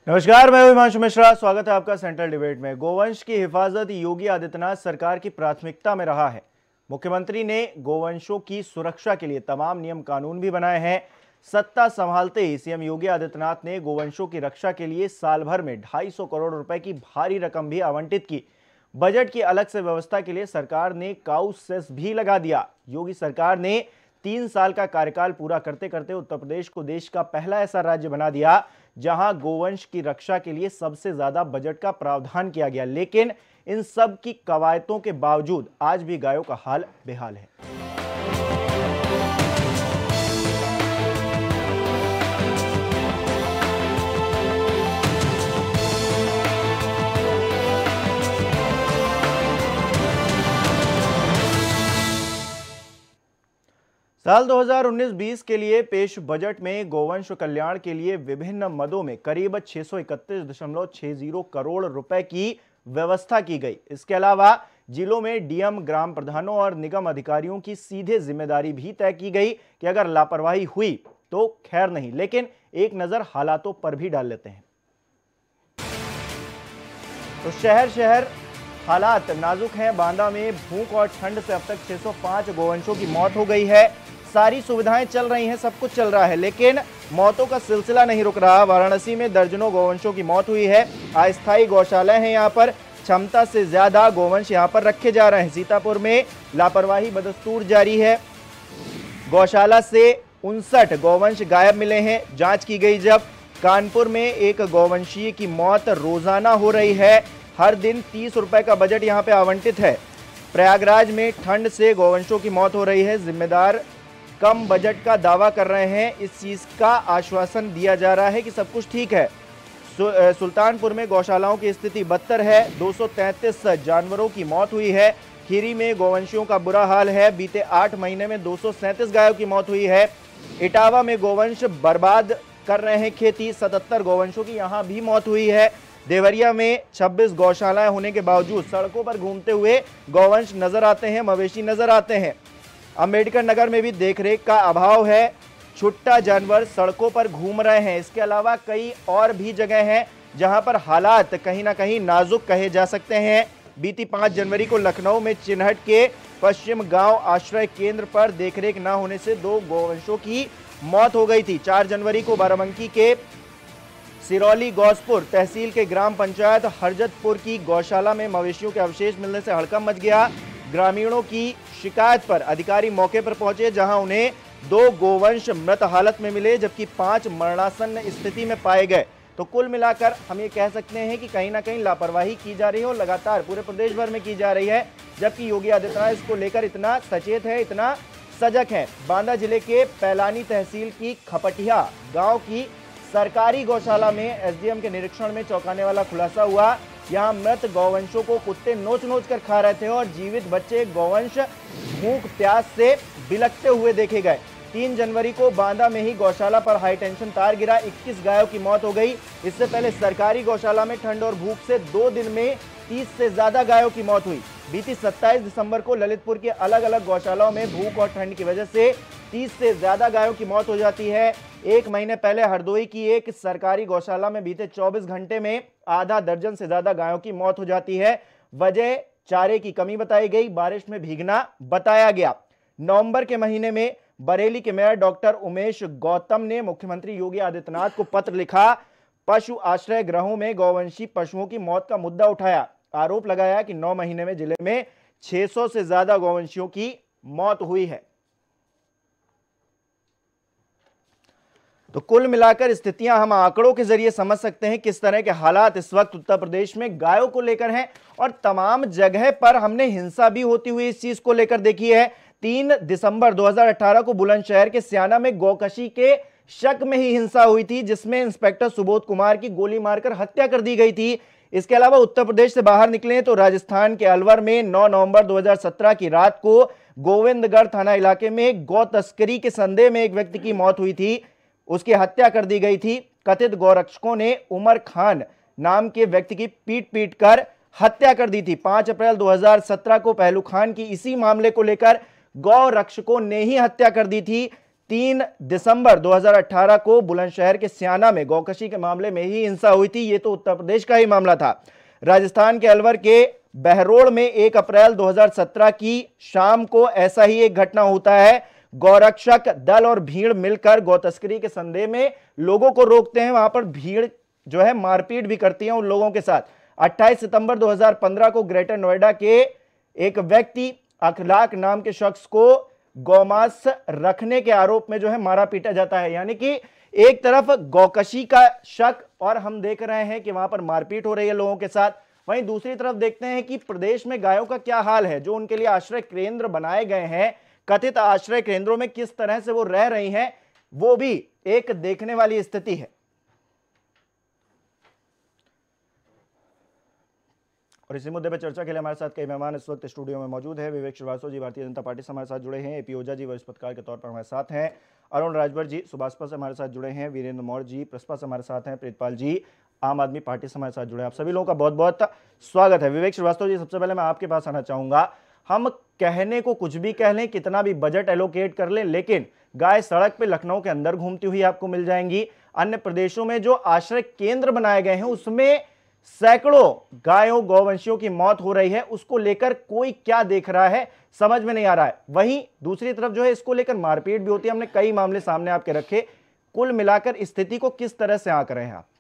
नमस्कार, मैं हिमांशु मिश्रा। स्वागत है आपका सेंट्रल डिबेट में। गोवंश की हिफाजत योगी आदित्यनाथ सरकार की प्राथमिकता में रहा है। मुख्यमंत्री ने गोवंशों की सुरक्षा के लिए तमाम नियम कानून भी बनाए हैं। सत्ता संभालते ही सीएम योगी आदित्यनाथ ने गोवंशों की रक्षा के लिए साल भर में 250 करोड़ रुपए की भारी रकम भी आवंटित की। बजट की अलग से व्यवस्था के लिए सरकार ने काऊ सेस भी लगा दिया। योगी सरकार ने 3 साल का कार्यकाल पूरा करते करते उत्तर प्रदेश को देश का पहला ऐसा राज्य बना दिया जहां गोवंश की रक्षा के लिए सबसे ज्यादा बजट का प्रावधान किया गया। लेकिन इन सब की कवायदों के बावजूद आज भी गायों का हाल बेहाल है। साल 2019-20 के लिए पेश बजट में गोवंश कल्याण के लिए विभिन्न मदों में करीब 631.60 करोड़ रुपए की व्यवस्था की गई। इसके अलावा जिलों में डीएम, ग्राम प्रधानों और निगम अधिकारियों की सीधे जिम्मेदारी भी तय की गई कि अगर लापरवाही हुई तो खैर नहीं। लेकिन एक नजर हालातों पर भी डाल लेते हैं। तो शहर शहर हालात नाजुक हैं। बांदा में भूख और ठंड से अब तक 605 गोवंशों की मौत हो गई है। सारी सुविधाएं चल रही हैं, सब कुछ चल रहा है, लेकिन मौतों का सिलसिला नहीं रुक रहा। वाराणसी में दर्जनों गोवंशों की मौत हुई है। अस्थायी गौशालाएं हैं, यहाँ पर क्षमता से ज्यादा गोवंश यहाँ पर रखे जा रहे हैं। सीतापुर में लापरवाही बदस्तूर जारी है। गौशाला से 59 गोवंश गायब मिले हैं, जांच की गई जब। कानपुर में एक गौवंशीय की मौत रोजाना हो रही है। हर दिन 30 रुपए का बजट यहाँ पे आवंटित है। प्रयागराज में ठंड से गोवंशों की मौत हो रही है। जिम्मेदार कम बजट का दावा कर रहे हैं। इस चीज का आश्वासन दिया जा रहा है कि सब कुछ ठीक है। सुल्तानपुर में गौशालाओं की स्थिति बदतर है। 233 जानवरों की मौत हुई है। खीरी में गोवंशियों का बुरा हाल है। बीते 8 महीने में 237 गायों की मौत हुई है। इटावा में गोवंश बर्बाद कर रहे हैं खेती। 77 गोवंशों की यहां भी मौत हुई है। देवरिया में 26 गौशालाएं होने के बावजूद सड़कों पर घूमते हुए गौवंश नजर आते हैं, मवेशी नजर आते हैं। अंबेडकर नगर में भी देखरेख का अभाव है। छुट्टा जानवर सड़कों पर घूम रहे हैं। इसके अलावा कई और भी जगह हैं जहां पर हालात कहीं ना कहीं नाजुक कहे जा सकते हैं। बीती 5 जनवरी को लखनऊ में चिन्हट के पश्चिम गांव आश्रय केंद्र पर देखरेख न होने से 2 गोवंशों की मौत हो गई थी। 4 जनवरी को बाराबंकी के सिरौली गौसपुर तहसील के ग्राम पंचायत हरजतपुर की गौशाला में मवेशियों के अवशेष मिलने से हड़कंप मच गया। ग्रामीणों की शिकायत पर अधिकारी मौके पर पहुंचे, जहां उन्हें 2 गोवंश मृत हालत में मिले जबकि 5 मरणासन्न स्थिति में पाए गए। तो कुल मिलाकर हम ये कह सकते हैं कि कहीं ना कहीं लापरवाही की जा रही है और लगातार पूरे प्रदेश भर में की जा रही है, जबकि योगी आदित्यनाथ इसको लेकर इतना सचेत है, इतना सजग है। बांदा जिले के पैलानी तहसील की खपटिया गाँव की सरकारी गौशाला में एसडीएम के निरीक्षण में चौंकाने वाला खुलासा हुआ। यहां मृत गौवंशों को कुत्ते नोच नोच कर खा रहे थे और जीवित बच्चे गौवंश भूख प्यास से बिलखते हुए देखे गए। 3 जनवरी को बांदा में ही गौशाला पर हाई टेंशन तार गिरा। 21 गायों की मौत हो गई। इससे पहले सरकारी गौशाला में ठंड और भूख से 2 दिन में 30 से ज्यादा गायों की मौत हुई। बीती 27 दिसंबर को ललितपुर के अलग अलग गौशालाओं में भूख और ठंड की वजह से 30 से ज्यादा गायों की मौत हो जाती है। 1 महीने पहले हरदोई की एक सरकारी गौशाला में बीते 24 घंटे में आधा दर्जन से ज्यादा गायों की मौत हो जाती है। वजह चारे की कमी बताई गई, बारिश में भीगना बताया गया। नवंबर के महीने में बरेली के मेयर डॉक्टर उमेश गौतम ने मुख्यमंत्री योगी आदित्यनाथ को पत्र लिखा। पशु आश्रय गृहों में गौवंशी पशुओं की मौत का मुद्दा उठाया। आरोप लगाया कि 9 महीने में जिले में 600 से ज्यादा गौवंशियों की मौत हुई है। तो कुल मिलाकर स्थितियां हम आंकड़ों के जरिए समझ सकते हैं किस तरह के हालात इस वक्त उत्तर प्रदेश में गायों को लेकर हैं। और तमाम जगह पर हमने हिंसा भी होती हुई इस चीज को लेकर देखी है। 3 दिसंबर 2018 को बुलंदशहर के स्याना में गौकशी के शक में ही हिंसा हुई थी, जिसमें इंस्पेक्टर सुबोध कुमार की गोली मारकर हत्या कर दी गई थी। इसके अलावा उत्तर प्रदेश से बाहर निकले तो राजस्थान के अलवर में 9 नवंबर 2017 की रात को गोविंदगढ़ थाना इलाके में गौ तस्करी के संदेह में एक व्यक्ति की मौत हुई थी, उसकी हत्या कर दी गई थी। कथित गौरक्षकों ने उमर खान नाम के व्यक्ति की पीट पीट कर हत्या कर दी थी। 5 अप्रैल 2017 को पहलू खान की इसी मामले को लेकर गौ रक्षकों ने ही हत्या कर दी थी। 3 दिसंबर 2018 को बुलंदशहर के स्याना में गौकशी के मामले में ही हिंसा हुई थी। ये तो उत्तर प्रदेश का ही मामला था। राजस्थान के अलवर के बहरोड़ में 1 अप्रैल 2017 की शाम को ऐसा ही एक घटना होता है। गौरक्षक दल और भीड़ मिलकर गौ तस्करी के संदेह में लोगों को रोकते हैं। वहां पर भीड़ जो है मारपीट भी करती है उन लोगों के साथ। 28 सितंबर 2015 को ग्रेटर नोएडा के एक व्यक्ति अखलाक नाम के शख्स को गौमांस रखने के आरोप में जो है मारा पीटा जाता है। यानी कि एक तरफ गौकशी का शक और हम देख रहे हैं कि वहां पर मारपीट हो रही है लोगों के साथ, वहीं दूसरी तरफ देखते हैं कि प्रदेश में गायों का क्या हाल है। जो उनके लिए आश्रय केंद्र बनाए गए हैं, कथित आश्रय केंद्रों में किस तरह से वो रह रही हैं, वो भी एक देखने वाली स्थिति है। और इसी मुद्दे पर चर्चा के लिए हमारे साथ कई मेहमान इस वक्त स्टूडियो में मौजूद है। विवेक श्रीवास्तव जी भारतीय जनता पार्टी से हमारे साथ जुड़े हैं, एपी ओझा जी वरिष्ठ पत्रकार के तौर पर हमारे साथ हैं, अरुण राजभर जी सुभाषपा से हमारे साथ जुड़े हैं, वीरेंद्र मौर्य जी प्रसपा से हमारे साथ हैं, प्रीतपाल जी आम आदमी पार्टी से हमारे साथ जुड़े हैं। आप सभी लोगों का बहुत बहुत स्वागत है। विवेक श्रीवास्तव जी, सबसे पहले मैं आपके पास आना चाहूंगा। हम कहने को कुछ भी कह लें, कितना भी बजट एलोकेट कर लें, लेकिन गाय सड़क पे लखनऊ के अंदर घूमती हुई आपको मिल जाएंगी। अन्य प्रदेशों में जो आश्रय केंद्र बनाए गए हैं उसमें सैकड़ों गायों गौवंशियों की मौत हो रही है। उसको लेकर कोई क्या देख रहा है समझ में नहीं आ रहा है। वहीं दूसरी तरफ जो है इसको लेकर मारपीट भी होती है। हमने कई मामले सामने आपके रखे। कुल मिलाकर स्थिति को किस तरह से आंक रहे हैं आप?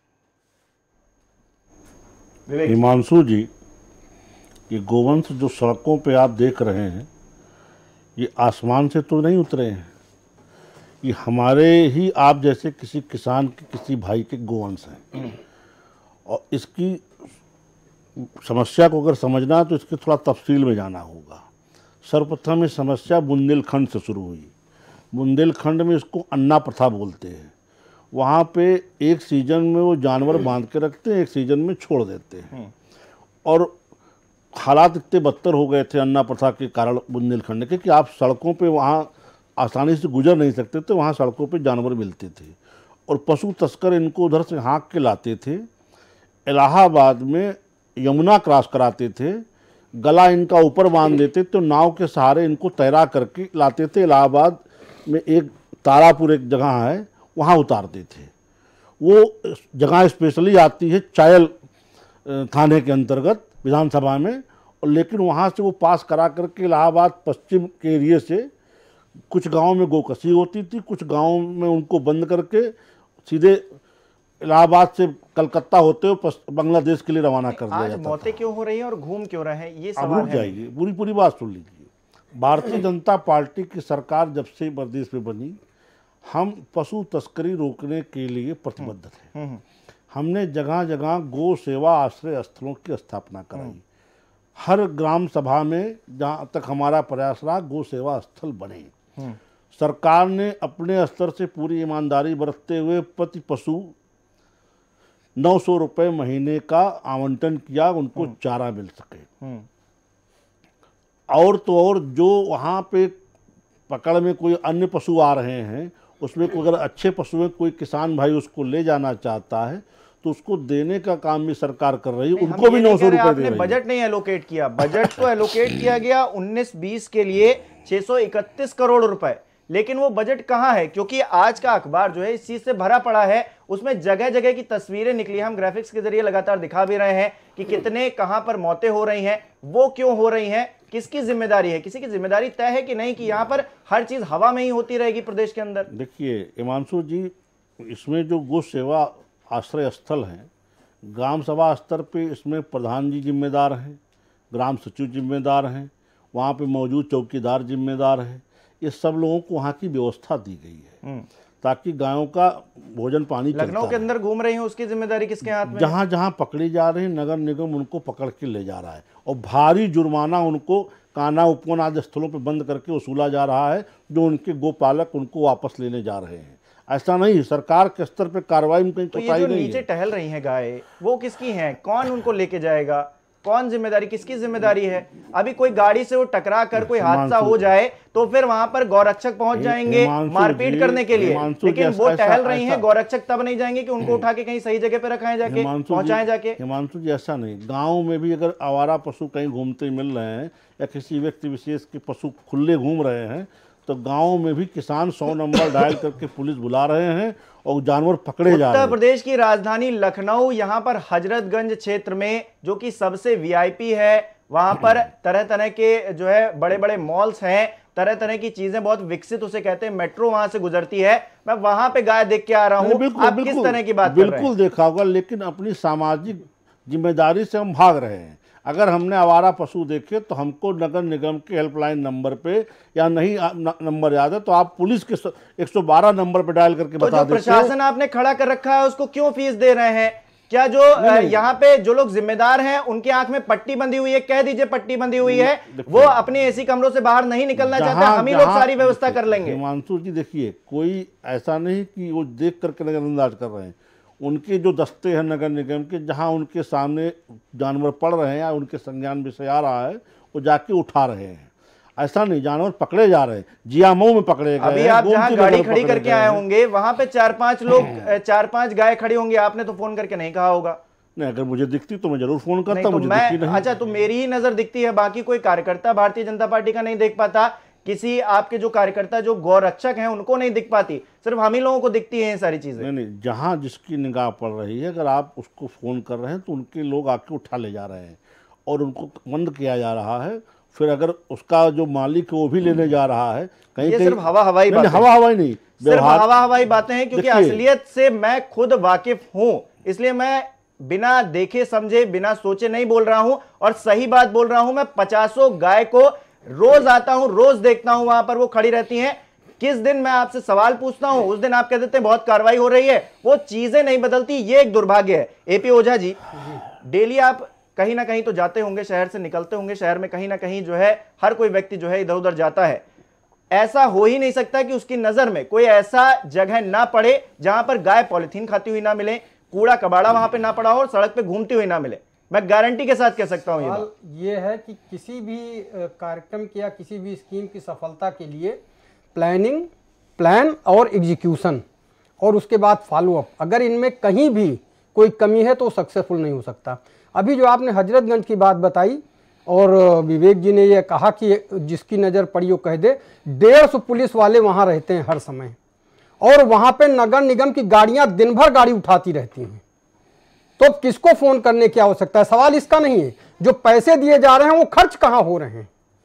हिमांशु जी, ये गोवंश जो सड़कों पे आप देख रहे हैं ये आसमान से तो नहीं उतरे हैं, ये हमारे ही आप जैसे किसी किसान के किसी भाई के गोवंश हैं। और इसकी समस्या को अगर समझना है तो इसके थोड़ा तफसील में जाना होगा। सर्वप्रथम ये समस्या बुंदेलखंड से शुरू हुई। बुंदेलखंड में इसको अन्ना प्रथा बोलते हैं। वहाँ पे एक सीजन में वो जानवर बांध के रखते हैं, एक सीजन में छोड़ देते हैं। और हालात इतने बदतर हो गए थे अन्ना प्रथा के कारण बुंदेलखंड के कि आप सड़कों पे वहाँ आसानी से गुजर नहीं सकते थे। वहाँ सड़कों पे जानवर मिलते थे और पशु तस्कर इनको उधर से हाँक के लाते थे। इलाहाबाद में यमुना क्रॉस कराते थे, गला इनका ऊपर बांध देते तो नाव के सहारे इनको तैरा करके लाते थे। इलाहाबाद में एक तारापुर एक जगह है, वहाँ उतारते थे। वो जगह स्पेशली आती है चायल थाने के अंतर्गत विधानसभा में। और लेकिन वहाँ से वो पास करा करके इलाहाबाद पश्चिम के एरिए से कुछ गाँव में गोकशी होती थी, कुछ गाँव में उनको बंद करके सीधे इलाहाबाद से कलकत्ता होते हुए बांग्लादेश के लिए रवाना कर दिया जाता था। मौतें क्यों हो रही हैं और घूम क्यों रहे हैं, ये सवाल है। जाइए, पूरी बात सुन लीजिए। भारतीय जनता पार्टी की सरकार जब से प्रदेश में बनी, हम पशु तस्करी रोकने के लिए प्रतिबद्ध थे। हमने जगह जगह गौ सेवा आश्रय स्थलों की स्थापना कराई। हर ग्राम सभा में जहाँ तक हमारा प्रयास रहा गौ सेवा स्थल बने। सरकार ने अपने स्तर से पूरी ईमानदारी बरतते हुए प्रति पशु 900 रुपये महीने का आवंटन किया, उनको चारा मिल सके। और तो और जो वहाँ पे पकड़ में कोई अन्य पशु आ रहे हैं उसमें कोई अगर अच्छे पशु में कोई किसान भाई उसको ले जाना चाहता है तो उसको देने का काम भी सरकार कर रही है। उनको भी 900 रुपये दे रही है। बजट नहीं एलोकेट किया, बजट तो एलोकेट किया गया 19-20 के लिए 631 करोड़ रुपए, लेकिन वो बजट कहां है? क्योंकि आज का अखबार जो है इस चीज से भरा पड़ा है। उसमें जगह जगह की तस्वीरें निकली, हम ग्राफिक्स के जरिए लगातार दिखा भी रहे हैं कि कितने कहां पर मौतें हो रही हैं, वो क्यों हो रही हैं, किसकी जिम्मेदारी है? किसी की जिम्मेदारी तय है कि नहीं कि यहां पर हर चीज हवा में ही होती रहेगी प्रदेश के अंदर? देखिए हिमांशु जी, इसमें जो गौ सेवा आश्रय स्थल हैं, ग्राम सभा स्तर पे इसमें प्रधान जी जिम्मेदार हैं, ग्राम सचिव जिम्मेदार हैं, वहाँ पे मौजूद चौकीदार जिम्मेदार हैं। ये सब लोगों को वहाँ की व्यवस्था दी गई है ताकि गायों का भोजन पानी लखनऊ के अंदर घूम रही है, उसकी जिम्मेदारी किसके हाथ में? जहाँ जहाँ पकड़ी जा रही है नगर निगम उनको पकड़ के ले जा रहा है और भारी जुर्माना उनको काना उपवन आदि स्थलों पर बंद करके वसूला जा रहा है, जो उनके गोपालक उनको वापस लेने जा रहे हैं। ऐसा नहीं, सरकार के स्तर पे कार्रवाई में कहीं तो ये जो नीचे टहल रही हैं गाय, वो किसकी हैं? कौन उनको लेके जाएगा? कौन जिम्मेदारी, किसकी जिम्मेदारी है? अभी कोई गाड़ी से वो टकरा कर कोई हादसा हो जाए तो फिर वहां पर गौरक्षक पहुंच जाएंगे मारपीट करने के लिए, लेकिन वो टहल रही हैं, गौरक्षक तब नहीं जाएंगे कि उनको उठा के कहीं सही जगह पे रखाएं जाके, पहुंचाएं जाके। हिमांशु जी, ऐसा नहीं, गाँव में भी अगर आवारा पशु कहीं घूमते मिल रहे हैं या किसी व्यक्ति विशेष के पशु खुले घूम रहे हैं तो गाँव में भी किसान 100 नंबर डायल करके पुलिस बुला रहे हैं और जानवर पकड़े जा रहे हैं। उत्तर प्रदेश की राजधानी लखनऊ, यहाँ पर हजरतगंज क्षेत्र में जो कि सबसे वीआईपी है, वहां पर तरह तरह के जो है बड़े बड़े मॉल्स हैं, तरह तरह की चीजें बहुत विकसित उसे कहते हैं, मेट्रो वहां से गुजरती है। मैं वहां पे गाय देख के आ रहा हूं। आप किस तरह की बात कर रहे हैं? बिल्कुल देखा होगा, लेकिन अपनी सामाजिक जिम्मेदारी से हम भाग रहे हैं। अगर हमने आवारा पशु देखे तो हमको नगर निगम के हेल्पलाइन नंबर पे या नहीं नंबर याद है तो आप पुलिस के 112 नंबर पे डायल करके बता देते। प्रशासन आपने खड़ा कर रखा है, उसको क्यों फीस दे रहे हैं? क्या जो यहाँ पे जो लोग जिम्मेदार हैं उनकी आंख में पट्टी बंधी हुई है? कह दीजिए पट्टी बंधी हुई है, वो अपने एसी कमरों से बाहर नहीं निकलना चाहते, हम ही लोग सारी व्यवस्था कर लेंगे। हिमांशु जी देखिए, कोई ऐसा नहीं कि वो देख करके नजरअंदाज कर रहे हैं। उनके जो दस्ते हैं नगर निगम के, जहां उनके सामने जानवर पड़ रहे हैं या उनके संज्ञान विषय आ रहा है, वो जाके उठा रहे हैं। ऐसा नहीं जानवर पकड़े जा रहे हैं, जियामऊ में पकड़े गए। अभी आप जहां गाड़ी खड़ी करके आए होंगे वहां पे 4-5 लोग 4-5 गाय खड़ी होंगी, आपने तो फोन करके नहीं कहा होगा? नहीं, अगर मुझे दिखती तो मैं जरूर फोन करता। मुझे दिखती नहीं। अच्छा, तो मेरी ही नजर दिखती है, बाकी कोई कार्यकर्ता भारतीय जनता पार्टी का नहीं देख पाता? किसी आपके जो कार्यकर्ता जो गौरक्षक हैं उनको नहीं दिख पाती? सिर्फ हम ही लोगों को दिखती है सारी चीजें? नहीं, जहां जिसकी निगाह पड़ रही है, अगर आप उसको फोन कर रहे हैं तो उनके लोग आके उठा ले जा रहे हैं और उनको बंद किया जा रहा है। फिर अगर उसका जो मालिक है वो भी लेने जा रहा है कहीं, सिर्फ हवा हवाई बातें, हवा हवाई नहीं, सिर्फ हवा हवाई बातें हैं। क्योंकि असलियत से मैं खुद वाकिफ हूं, इसलिए मैं बिना देखे समझे बिना सोचे नहीं बोल रहा हूं और सही बात बोल रहा हूं। मैं 50 गाय को रोज आता हूं, रोज देखता हूं, वहां पर वो खड़ी रहती हैं। किस दिन मैं आपसे सवाल पूछता हूं उस दिन आप कह देते हैं बहुत कार्रवाई हो रही है, वो चीजें नहीं बदलती। ये एक दुर्भाग्य है। एपी ओझा जी, डेली आप कहीं ना कहीं तो जाते होंगे, शहर से निकलते होंगे, शहर में कहीं ना कहीं जो है हर कोई व्यक्ति जो है इधर उधर जाता है। ऐसा हो ही नहीं सकता कि उसकी नजर में कोई ऐसा जगह ना पड़े जहां पर गाय पॉलिथीन खाती हुई ना मिले, कूड़ा कबाड़ा वहां पे ना पड़ा हो और सड़क पे घूमती हुई ना मिले। मैं गारंटी के साथ कह सकता हूं। ये है कि किसी भी कार्यक्रम की या किसी भी स्कीम की सफलता के लिए प्लानिंग, प्लान और एग्जीक्यूशन और उसके बाद फॉलोअप, अगर इनमें कहीं भी कोई कमी है तो सक्सेसफुल नहीं हो सकता। अभी जो आपने हजरतगंज की बात बताई और विवेक जी ने यह कहा कि जिसकी नज़र पड़ी वो कह दे, 150 पुलिस वाले वहाँ रहते हैं हर समय और वहाँ पे नगर निगम की गाड़ियाँ दिन भर गाड़ी उठाती रहती हैं। तो किसको फ़ोन करने की आवश्यकता है? सवाल इसका नहीं है। जो पैसे दिए जा रहे हैं वो खर्च कहाँ हो रहे हैं,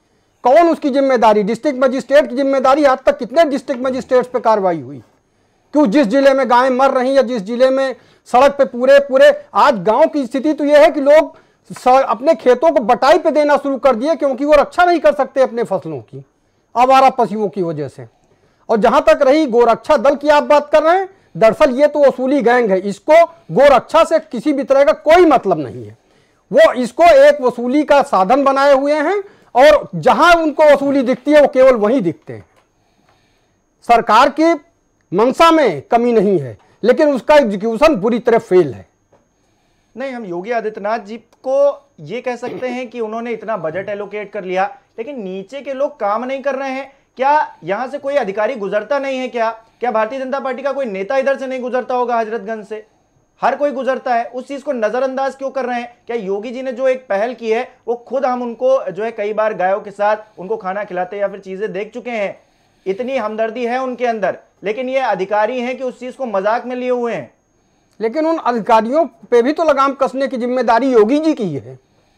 कौन उसकी जिम्मेदारी? डिस्ट्रिक्ट मजिस्ट्रेट की जिम्मेदारी। आज तक कितने डिस्ट्रिक्ट मजिस्ट्रेट्स पे कार्रवाई हुई? क्यों जिस जिले में गायें मर रही या जिस जिले में सड़क पे पूरे आज गांव की स्थिति तो यह है कि लोग अपने खेतों को बटाई पे देना शुरू कर दिए क्योंकि वो रक्षा नहीं कर सकते अपने फसलों की, आवारा पशुओं की वजह से। और जहां तक रही गोरक्षा दल की आप बात कर रहे हैं, दरअसल ये तो वसूली गैंग है, इसको गोरक्षा से किसी भी तरह का कोई मतलब नहीं है। वो इसको एक वसूली का साधन बनाए हुए हैं और जहां उनको वसूली दिखती है वो केवल वहीं दिखते हैं। सरकार की मंशा में कमी नहीं है लेकिन उसका एग्जीक्यूशन बुरी तरह फेल है। नहीं, हम योगी आदित्यनाथ जी को ये कह सकते हैं कि उन्होंने इतना बजट एलोकेट कर लिया, लेकिन नीचे के लोग काम नहीं कर रहे हैं। क्या यहां से कोई अधिकारी गुजरता नहीं है? क्या भारतीय जनता पार्टी का कोई नेता इधर से नहीं गुजरता होगा? हजरतगंज से हर कोई गुजरता है। उस चीज को नजरअंदाज क्यों कर रहे हैं? क्या योगी जी ने जो एक पहल की है वो खुद हम उनको जो है कई बार गायों के साथ उनको खाना खिलाते या फिर चीजें देख चुके हैं, इतनी हमदर्दी है उनके अंदर, लेकिन ये अधिकारी हैं कि उस चीज को मजाक में लिए हुए हैं। लेकिन उन अधिकारियों पे भी तो लगाम कसने की जिम्मेदारी योगी जी की है।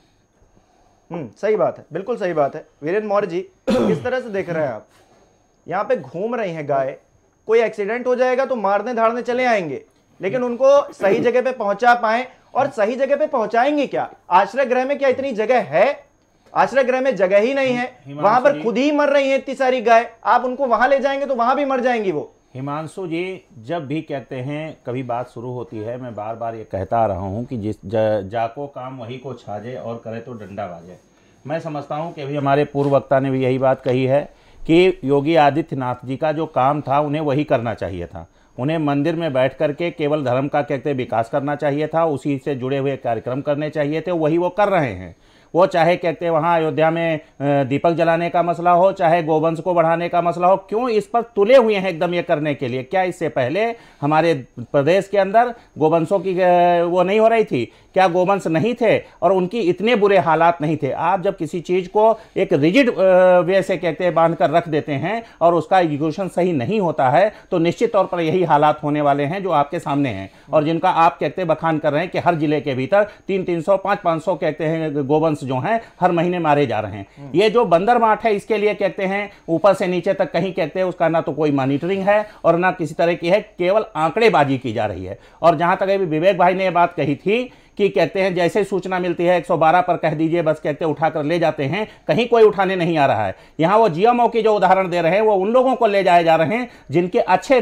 सही बात है, बिल्कुल सही बात है। वीरेंद्र मौर्य जी, किस तरह से देख रहे हैं आप? यहाँ पे घूम रही हैं गाय, कोई एक्सीडेंट हो जाएगा तो मारने धाड़ने चले आएंगे, लेकिन उनको सही जगह पे पहुंचा पाए। और सही जगह पे पहुंचाएंगे क्या? आश्रय गृह में क्या इतनी जगह है? आश्रय गृह में जगह ही नहीं है, वहां पर खुद ही मर रही है इतनी सारी गाय। आप उनको वहां ले जाएंगे तो वहां भी मर जाएंगी वो। हिमांशु जी, जब भी कहते हैं कभी बात शुरू होती है, मैं बार बार ये कहता आ रहा हूँ कि जिस जाको काम वही को छाजे और करे तो डंडा बाजे। मैं समझता हूँ कि अभी हमारे पूर्व वक्ता ने भी यही बात कही है कि योगी आदित्यनाथ जी का जो काम था उन्हें वही करना चाहिए था। उन्हें मंदिर में बैठ करके केवल धर्म का कहते विकास करना चाहिए था, उसी से जुड़े हुए कार्यक्रम करने चाहिए थे, वही वो कर रहे हैं। वो चाहे कहते वहाँ अयोध्या में दीपक जलाने का मसला हो, चाहे गोवंश को बढ़ाने का मसला हो, क्यों इस पर तुले हुए हैं एकदम ये करने के लिए? क्या इससे पहले हमारे प्रदेश के अंदर गोवंशों की वो नहीं हो रही थी? क्या गोवंश नहीं थे और उनकी इतने बुरे हालात नहीं थे? आप जब किसी चीज को एक रिजिड वे से कहते हैं बांध कर रख देते हैं और उसका एग्जीक्यूशन सही नहीं होता है तो निश्चित तौर पर यही हालात होने वाले हैं जो आपके सामने हैं और जिनका आप कहते हैं बखान कर रहे हैं कि हर जिले के भीतर 300-300 500-500 कहते हैं गोवंश जो हैं हर महीने मारे जा रहे हैं। ये जो बंदर माठ है इसके लिए कहते हैं ऊपर से नीचे तक कहीं कहते हैं उसका ना तो कोई मॉनिटरिंग है और ना किसी तरह की है, केवल आंकड़ेबाजी की जा रही है। और जहां तक अभी विवेक भाई ने यह बात कही थी कि कहते हैं जैसे सूचना मिलती है 112 पर कह दीजिए बस कहते हैं उठाकर ले जाते हैं, कहीं कोई उठाने नहीं आ रहा है। यहाँ वो जीएमओ की जो उदाहरण दे रहे हैं वो उन लोगों को ले जाए जा रहे हैं जिनके अच्छे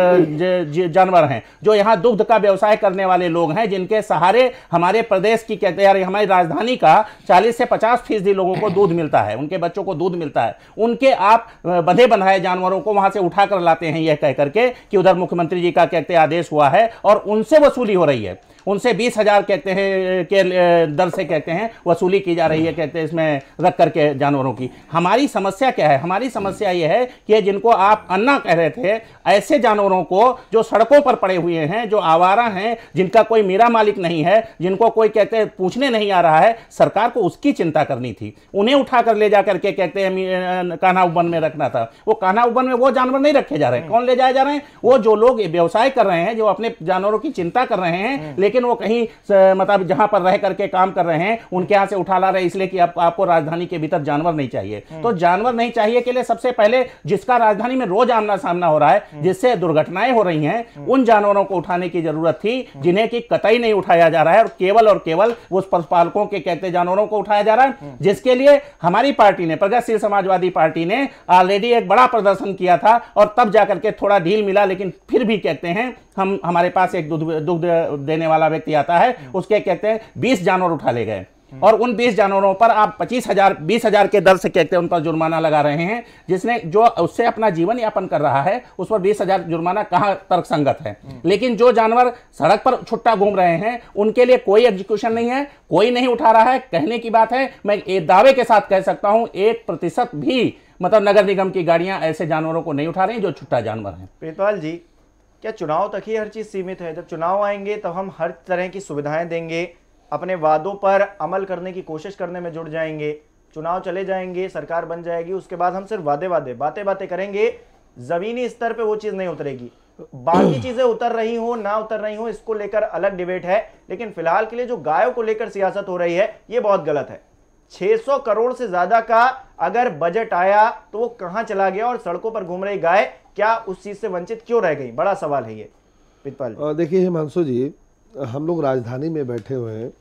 जानवर हैं, जो यहाँ दुग्ध का व्यवसाय करने वाले लोग हैं, जिनके सहारे हमारे प्रदेश की कहते हैं हमारी राजधानी का 40 से 50% लोगों को दूध मिलता है, उनके बच्चों को दूध मिलता है। उनके आप बंधे बंधाए जानवरों को वहां से उठाकर लाते हैं यह कह करके कि उधर मुख्यमंत्री जी का कहते आदेश हुआ है और उनसे वसूली हो रही है, उनसे 20,000 कहते हैं के दर से कहते हैं वसूली की जा रही है कहते हैं इसमें रख करके जानवरों की। हमारी समस्या क्या है? हमारी समस्या यह है कि जिनको आप अन्ना कह रहे थे, ऐसे जानवरों को जो सड़कों पर पड़े हुए हैं, जो आवारा हैं, जिनका कोई मेरा मालिक नहीं है, जिनको कोई कहते हैं पूछने नहीं आ रहा है, सरकार को उसकी चिंता करनी थी। उन्हें उठाकर ले जा करके कहते हैं कान्हा वन में रखना था। वो कान्हा वन में वो जानवर नहीं रखे जा रहे हैं। कौन ले जाए जा रहे हैं? वो जो लोग व्यवसाय कर रहे हैं, जो अपने जानवरों की चिंता कर रहे हैं, लेकिन वो कहीं मतलब जहां पर रह करके काम कर रहे हैं उनके यहां से उठा ला रहे हैं, इसलिए कि आपको राजधानी के भीतर जानवर नहीं चाहिए। तो जानवर नहीं चाहिए के लिए सबसे पहले जिसका राजधानी में रोज आमना सामना हो रहा है, जिससे दुर्घटनाएं हो रही हैं, उन जानवरों को उठाने की जरूरत थी जिन्हें कि कतई नहीं उठाया जा रहा है और केवल उस पशुपालकों के कहते जानवरों को उठाया जा रहा है, जिसके लिए हमारी पार्टी ने, प्रगतिशील समाजवादी पार्टी ने ऑलरेडी एक बड़ा प्रदर्शन किया था और तब जाकर के थोड़ा ढील मिला। लेकिन फिर भी कहते हैं हमारे पास एक दुग्ध देने वाला व्यक्ति आता है, उसके कहते हैं 20 जानवर उठा ले गए और उन 20 जानवरों पर आप 25,000 20,000 के दर से कहते हैं उन पर जुर्माना लगा रहे हैं, जिसने जो उससे अपना जीवन यापन कर रहा है उस पर 20,000 जुर्माना कहां तर्कसंगत है। लेकिन जो जानवर सड़क पर छुट्टा घूम रहे हैं उनके लिए कोई एग्जीक्यूशन नहीं है, कोई नहीं उठा रहा है। कहने की बात है, मैं ये दावे के साथ कह सकता हूं 1% भी मतलब नगर निगम की गाड़ियां ऐसे जानवरों को नहीं उठा रही जो छुट्टा जानवर हैं। प्रीतपाल जी, क्या चुनाव तक ही हर चीज सीमित है? जब चुनाव आएंगे तब हम हर तरह की सुविधाएं देंगे, अपने वादों पर अमल करने की कोशिश करने में जुट जाएंगे, चुनाव चले जाएंगे, सरकार बन जाएगी, उसके बाद हम सिर्फ बातें करेंगे, जमीनी स्तर पे वो चीज नहीं उतरेगी। बाकी चीजें उतर रही हो ना उतर रही हो इसको लेकर अलग डिबेट है, लेकिन फिलहाल के लिए जो गायों को लेकर सियासत हो रही है ये बहुत गलत है। 600 करोड़ से ज्यादा का अगर बजट आया तो वो कहां चला गया और सड़कों पर घूम रही गाय क्या उस चीज से वंचित क्यों रह गई? बड़ा सवाल है ये प्रीतपाल जी। देखिए हिमांशु जी, हम लोग राजधानी में बैठे हुए हैं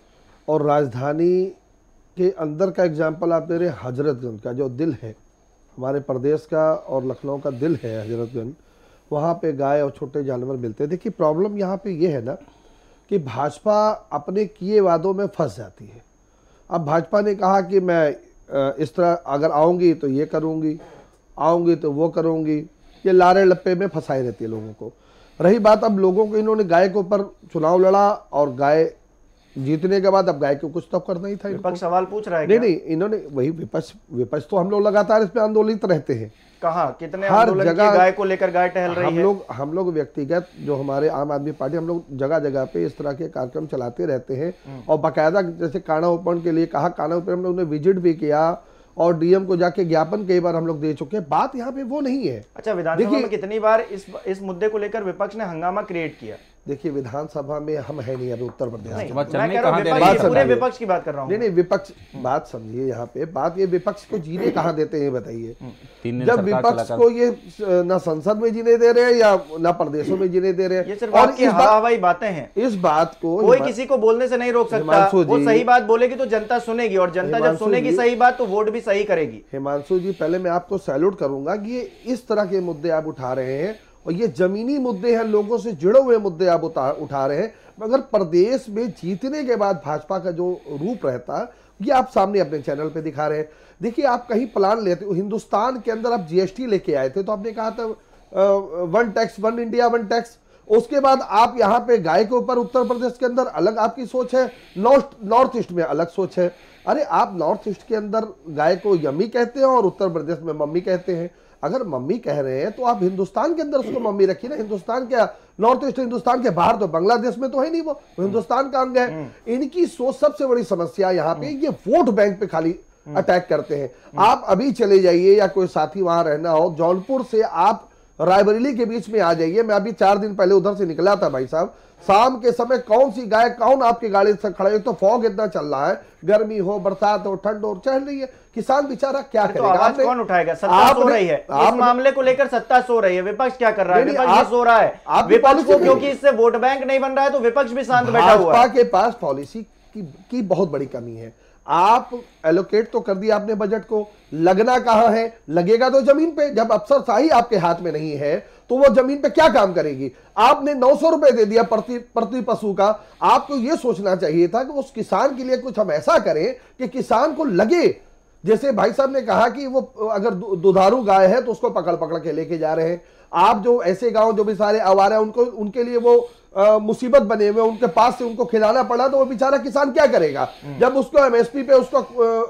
और राजधानी के अंदर का एग्जाम्पल आप दे रहे हैं हजरतगंज का, जो दिल है हमारे प्रदेश का और लखनऊ का दिल है हजरतगंज, वहाँ पे गाय और छोटे जानवर मिलते हैं। देखिए प्रॉब्लम यहाँ पे ये है ना कि भाजपा अपने किए वादों में फंस जाती है। अब भाजपा ने कहा कि मैं इस तरह अगर आऊँगी तो ये करूँगी, आऊँगी तो वो करूँगी, ये लारे लप्पे में फंसाई रहती है लोगों को। रही बात अब लोगों को, इन्होंने गाय के ऊपर चुनाव लड़ा और गाय जीतने के बाद अब गाय को कुछ तो करना ही था। विपक्ष सवाल पूछ रहा है नहीं, इन्होंने वही विपक्ष तो हम लोग लगातार इस पे आंदोलित रहते हैं। कहाँ कितने हर जगह गाय को लेकर गाय टहल रही है। हम लोग व्यक्तिगत जो हमारे आम आदमी पार्टी, हम लोग जगह जगह पे इस तरह के कार्यक्रम चलाते रहते हैं और बाकायदा जैसे कान्हा ओपन के लिए कहा, कान्हा ओपन हम लोग ने विजिट भी किया और डीएम को जाके ज्ञापन कई बार हम लोग दे चुके हैं। बात यहाँ पे वो नहीं है। अच्छा, विधानसभा में कितनी बार इस मुद्दे को लेकर विपक्ष ने हंगामा क्रिएट किया? देखिए विधानसभा में हम है नहीं अभी उत्तर प्रदेश, पूरे विपक्ष की बात कर रहा हूँ। नहीं विपक्ष बात समझिए, यहाँ पे बात ये विपक्ष को जीने कहाँ देते हैं बताइए। जब विपक्ष को ये ना संसद में जीने दे रहे हैं या ना प्रदेशों में जीने दे रहे हैं, ये सिर्फ आपकी हवाई बातें हैं। इस बात को कोई किसी को बोलने से नहीं रोक सकता। वो सही बात बोलेगी तो जनता सुनेगी और जनता जब सुनेगी सही बात तो वोट भी सही करेगी। हिमांशु जी, पहले मैं आपको सैल्यूट करूंगा कि ये इस तरह के मुद्दे आप उठा रहे हैं और ये जमीनी मुद्दे हैं, लोगों से जुड़े हुए मुद्दे आप उठा रहे हैं। मगर प्रदेश में जीतने के बाद भाजपा का जो रूप रहता है ये आप सामने अपने चैनल पे दिखा रहे हैं। देखिए आप कहीं प्लान लेते हो, हिंदुस्तान के अंदर आप जीएसटी लेके आए थे तो आपने कहा था 1 टैक्स 1 इंडिया 1 टैक्स। उसके बाद आप यहाँ पे गाय के ऊपर उत्तर प्रदेश के अंदर अलग आपकी सोच है, नॉर्थ ईस्ट में अलग सोच है। अरे आप नॉर्थ ईस्ट के अंदर गाय को यम्मी कहते हैं और उत्तर प्रदेश में मम्मी कहते हैं। अगर मम्मी कह रहे हैं तो आप हिंदुस्तान के अंदर उसको मम्मी रखिए ना। हिंदुस्तान क्या, नॉर्थ ईस्ट हिंदुस्तान के बाहर, तो बांग्लादेश में तो है नहीं, वो हिंदुस्तान का अंग है। इनकी सोच सबसे बड़ी समस्या यहाँ पे ये वोट बैंक पे खाली अटैक करते हैं। आप अभी चले जाइए या कोई साथी वहां रहना हो, जौनपुर से आप रायबरेली के बीच में आ जाइए। मैं अभी 4 दिन पहले उधर से निकला था भाई साहब, शाम के समय कौन सी गाय कौन आपकी गाड़ी से खड़ा है, तो फॉग इतना चल रहा है, गर्मी हो बरसात हो ठंड हो चल रही है, किसान बेचारा क्या करेगा? तो आवाज कौन उठाएगा? सत्ता सो रही है, इस मामले को लेकर सत्ता सो रही है, विपक्ष क्या कर रहा है? विपक्ष भी सो रहा है, विपक्ष को क्योंकि इससे वोट बैंक नहीं बन रहा है तो विपक्ष भी शांत बैठा हुआ है। भाजपा के पास पॉलिसी की बहुत बड़ी कमी है। आप एलोकेट तो कर दिया आपने बजट को, लगना कहां है? लगेगा तो जमीन पे। जब अफसरशाही आपके हाथ में नहीं है तो वो जमीन पे क्या काम करेगी? आपने 900 रुपए दे दिया प्रति पशु का। आपको ये सोचना चाहिए था कि उस किसान के लिए कुछ हम ऐसा करें कि किसान को लगे। जैसे भाई साहब ने कहा कि वो अगर दुधारू गाय है तो उसको पकड़ पकड़ के लेके जा रहे हैं। आप जो ऐसे गांव जो भी सारे आवारा हैं उनको, उनके लिए वो मुसीबत बने हुए, उनके पास से उनको खिलाना पड़ा, तो वो बेचारा किसान क्या करेगा? जब उसको एमएसपी पे उसको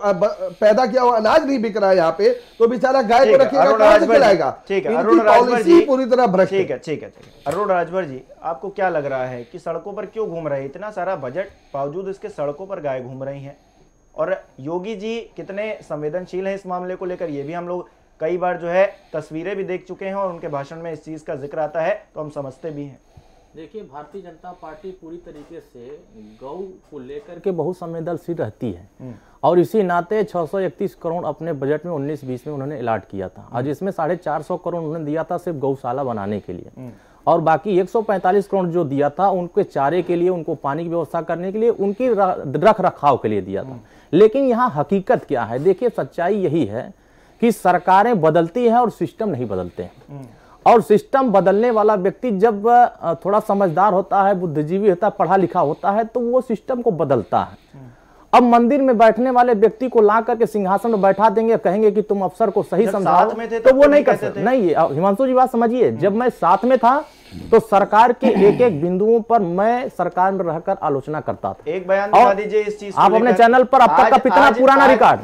पैदा किया हुआ अनाज नहीं बिक रहा है यहाँ पे, तो बेचारा गाय को रखेगा, कहां से खिलाएगा? ठीक है, अरुण राजभर जी पूरी तरह भ्रष्ट है। ठीक है। अरुण राजभर जी, आपको क्या लग रहा है कि सड़कों पर क्यों घूम रहे हैं? इतना सारा बजट बावजूद इसके सड़कों पर गाय घूम रही हैं। और योगी जी कितने संवेदनशील हैं इस मामले को लेकर, ये भी हम लोग कई बार जो है तस्वीरें भी देख चुके हैं और उनके भाषण में इस चीज का जिक्र आता है तो हम समझते भी हैं। देखिए, भारतीय जनता पार्टी पूरी तरीके से गौ को लेकर के बहुत संवेदनशील रहती है और इसी नाते 631 करोड़ अपने बजट में 19-20 में उन्होंने अलॉट किया था। आज इसमें 450 करोड़ उन्होंने दिया था सिर्फ गौशाला बनाने के लिए, और बाकी 145 करोड़ जो दिया था उनके चारे के लिए, उनको पानी की व्यवस्था करने के लिए, उनकी रख रखाव के लिए दिया था। लेकिन यहाँ हकीकत क्या है? देखिए, सच्चाई यही है कि सरकारें बदलती है और सिस्टम नहीं बदलते हैं। और सिस्टम बदलने वाला व्यक्ति जब थोड़ा समझदार होता है, बुद्धिजीवी होता है, पढ़ा लिखा होता है, तो वो सिस्टम को बदलता है। अब मंदिर में बैठने वाले व्यक्ति को ला करके सिंहासन में बैठा देंगे, कहेंगे कि तुम अफसर को सही समझाओ, तो वो नहीं कर सकते। नहीं, हिमांशु जी बात समझिए, जब मैं साथ में था तो सरकार के एक एक बिंदुओं पर मैं सरकार में रहकर आलोचना करता था। एक बयान दिखा दीजिए इस चीज को। आप अपने चैनल पर अब तक का कितना पुराना रिकॉर्ड?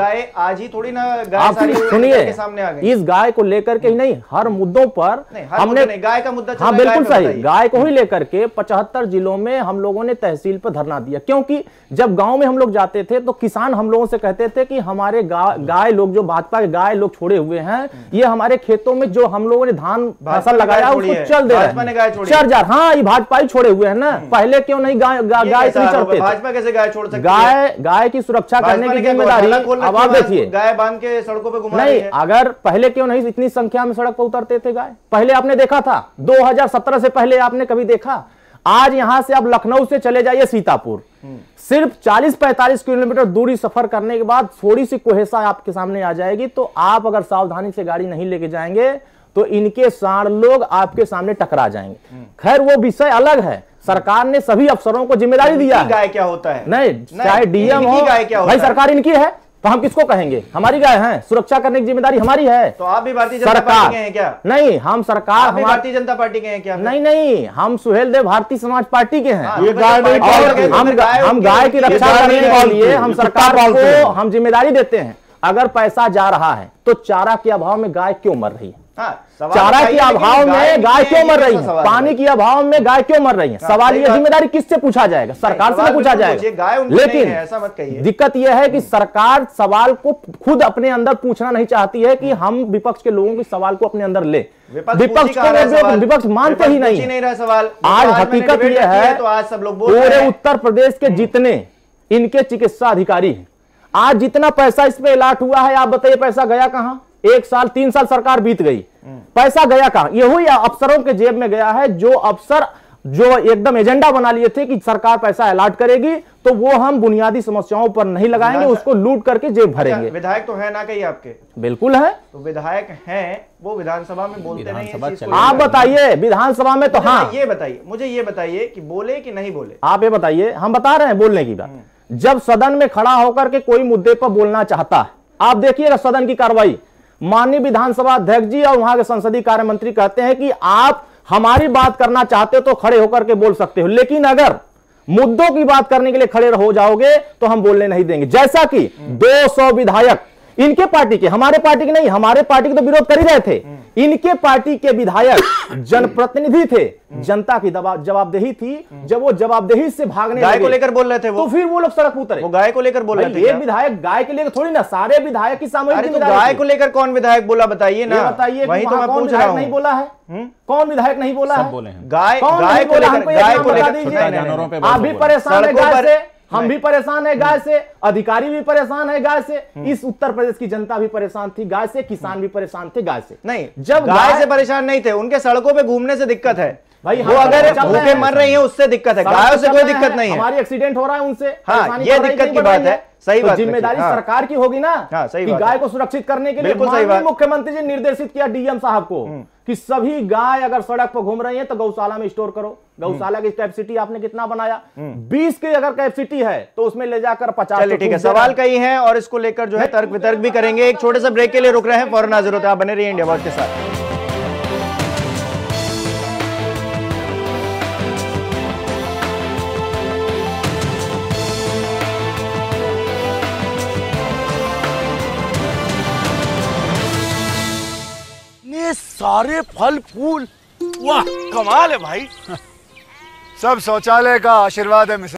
आज ही थोड़ी ना गाय सारी सुनिए, सामने आ गई। इस गाय को लेकर के ही नहीं, हर मुद्दों पर हमने गाय का मुद्दा, हाँ बिल्कुल सही, गाय को ही लेकर के 75 जिलों में हम लोगों ने तहसील पर धरना दिया। क्योंकि जब गांव में हम लोग जाते थे तो किसान हम लोगों से कहते थे कि हमारे गाय लोग, जो भाजपा के गाय लोग छोड़े हुए हैं, ये हमारे खेतों में जो हम लोगों ने धान फसल लगाया उसको चल दे रहे हैं। चढ़ जा, हाँ ये भाजपा ही छोड़े हुए हैं ना, पहले क्यों नहीं गाय चढ़ते? भाजपा कैसे गाय छोड़ सकती है? गाय की सुरक्षा करने की जिम्मेदारी, अब आप देखिए, गाय बांध के सड़कों पे घुमा नहीं, अगर पहले क्यों नहीं इतनी संख्या में सड़क पर उतरते थे गाय? पहले आपने देखा था? 2017 से पहले आपने कभी देखा? आज यहां से आप लखनऊ से चले जाइए सीतापुर, सिर्फ 40-45 किलोमीटर दूरी सफर करने के बाद थोड़ी सी कुहेसा आपके सामने आ जाएगी, तो आप अगर सावधानी से गाड़ी नहीं लेके जाएंगे तो इनके साढ़ लोग आपके सामने टकरा जाएंगे। खैर वो विषय अलग है, सरकार ने सभी अफसरों को जिम्मेदारी दिया है। गाय क्या होता है? नहीं, चाहे डीएम हो, भाई सरकार इनकी है तो हम किसको कहेंगे? हमारी गाय है, सुरक्षा करने की जिम्मेदारी हमारी है। तो आप भी भारतीय जनता पार्टी के हैं क्या? नहीं, हम सरकार, हम भारतीय जनता पार्टी के हैं क्या? नहीं, हम सुहेल देव भारतीय समाज पार्टी के हैं। ये गाय नहीं, हम गाय की रक्षा करने के लिए हम सरकार को हम जिम्मेदारी देते हैं। अगर पैसा जा रहा है तो चारा के अभाव में गाय क्यों मर रही है? चारा के अभाव में गाय क्यों मर रही है? पानी के अभाव में गाय क्यों मर रही है? सवाल ये जिम्मेदारी किससे पूछा जाएगा? सरकार से पूछा जाएगा। लेकिन दिक्कत यह है कि सरकार सवाल को खुद अपने अंदर पूछना नहीं चाहती है कि हम विपक्ष के लोगों के सवाल को अपने अंदर ले। विपक्ष मानते ही नहीं है सवाल। आज हकीकत यह है, पूरे उत्तर प्रदेश के जितने इनके चिकित्सा अधिकारी हैं, आज जितना पैसा इस पे अलॉट हुआ है, आप बताइए पैसा गया कहां? 1 साल 3 साल सरकार बीत गई, पैसा गया कहां? ये हुई अफसरों के जेब में गया है। जो अफसर जो एकदम एजेंडा बना लिए थे कि सरकार पैसा अलॉट करेगी तो वो हम बुनियादी समस्याओं पर नहीं लगाएंगे, उसको लूट करके जेब भरेंगे। विधायक तो है ना कहीं आपके? बिल्कुल है। तो विधायक हैं, वो विधानसभा में बोलते नहीं है। आप बताइए विधानसभा में तो हाँ, ये बताइए, मुझे ये बताइए कि बोले कि नहीं बोले? आप ये बताइए, हम बता रहे हैं बोलने की बात। जब सदन में खड़ा होकर के कोई मुद्दे पर बोलना चाहता है, आप देखिएगा सदन की कार्रवाई, माननीय विधानसभा अध्यक्ष जी और वहां के संसदीय कार्य मंत्री कहते हैं कि आप हमारी बात करना चाहते हो तो खड़े होकर के बोल सकते हो, लेकिन अगर मुद्दों की बात करने के लिए खड़े हो जाओगे तो हम बोलने नहीं देंगे। जैसा कि 200 विधायक इनके पार्टी के, हमारे पार्टी के नहीं, हमारे पार्टी के तो विरोध कर ही रहे थे, इनके पार्टी के विधायक जनप्रतिनिधि थे, जनता की जवाबदेही थी, जब वो जवाबदेही से भागने गाय को लेकर बोल रहे थे वो, तो फिर वो लोग सड़क पर उतरे। वो गाय को लेकर बोल रहे थे। एक विधायक गाय के लेकर थोड़ी ना, सारे विधायक की सामूहिक। तो गाय को लेकर कौन विधायक बोला बताइए ना, बताइए, वही तो मैं पूछ रहा हूं। नहीं बोला है, कौन विधायक नहीं बोला है? बोले हैं गाय को लेकर आप भी परेशान है गाय से, हम भी परेशान है गाय से, अधिकारी भी परेशान है गाय से, इस उत्तर प्रदेश की जनता भी परेशान थी गाय से, किसान भी परेशान थे गाय से। नहीं, जब गाय से परेशान नहीं थे, उनके सड़कों पे घूमने से दिक्कत है भाई, वो अगर भूखे मर रही है उससे दिक्कत है, गायों से कोई दिक्कत नहीं है। हमारी एक्सीडेंट हो रहा है उनसे, हाँ, ये दिक्कत की बात है, सही बात। जिम्मेदारी सरकार की होगी ना, सही कि गाय को सुरक्षित करने के लिए माननीय मुख्यमंत्री जी निर्देशित किया डीएम साहब को कि सभी गाय अगर सड़क पर घूम रही है तो गौशाला में स्टोर करो। गौशाला की कैपेसिटी आपने कितना बनाया? 20 की अगर कैपेसिटी है तो उसमें ले जाकर 50। चलिए ठीक है, सवाल कई हैं और इसको लेकर जो है तर्क वितर्क भी करेंगे। एक छोटे से ब्रेक के लिए रुक रहे हैं, फौरन हाजिर होते हैं। आप बने रहिए इंडिया वॉच के साथ। सारे फल फूल, वाह कमाल है भाई। सब शौचालय का आशीर्वाद है मिस्टर।